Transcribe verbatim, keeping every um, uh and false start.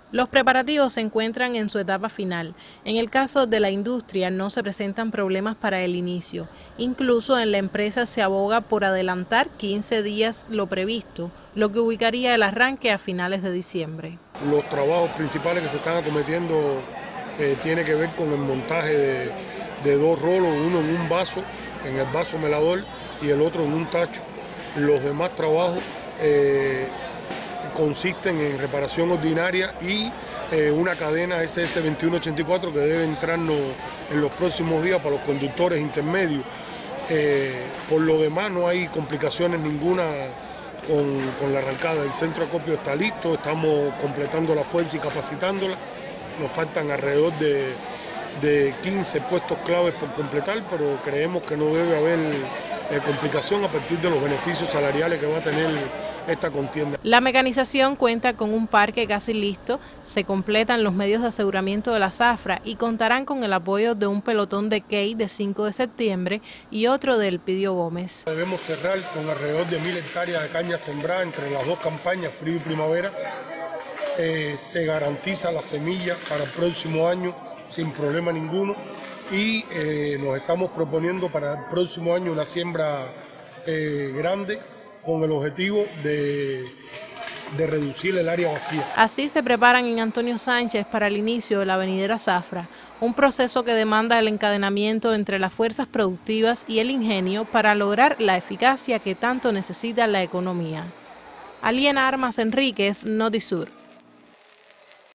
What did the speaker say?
Los preparativos se encuentran en su etapa final. En el caso de la industria no se presentan problemas para el inicio. Incluso en la empresa se aboga por adelantar quince días lo previsto, lo que ubicaría el arranque a finales de diciembre. Los trabajos principales que se están acometiendo eh, tiene que ver con el montaje de, de dos rolos, uno en un vaso, en el vaso melador, y el otro en un tacho. Los demás trabajos eh, consisten en reparación ordinaria y eh, una cadena S S veintiuno ochenta y cuatro que debe entrarnos en los próximos días para los conductores intermedios. Eh, por lo demás no hay complicaciones ninguna con, con la arrancada. El centro de acopio está listo, estamos completando la fuerza y capacitándola. Nos faltan alrededor de, de quince puestos claves por completar, pero creemos que no debe haber eh, complicación a partir de los beneficios salariales que va a tener esta contienda. La mecanización cuenta con un parque casi listo, se completan los medios de aseguramiento de la zafra y contarán con el apoyo de un pelotón de Key de cinco de septiembre y otro de Elpidio Gómez. Debemos cerrar con alrededor de mil hectáreas de caña sembrada entre las dos campañas, frío y primavera. Eh, se garantiza la semilla para el próximo año sin problema ninguno y eh, nos estamos proponiendo para el próximo año una siembra eh, grande, con el objetivo de, de reducir el área vacía. Así se preparan en Antonio Sánchez para el inicio de la venidera zafra, un proceso que demanda el encadenamiento entre las fuerzas productivas y el ingenio para lograr la eficacia que tanto necesita la economía. Aliena Armas Enríquez, Notisur.